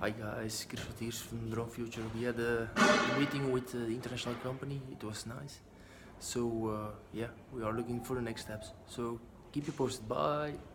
Hi guys, Kris Rottiers from Drone Future. We had a meeting with the international company. It was nice. So yeah, we are looking for the next steps. So keep you posted. Bye.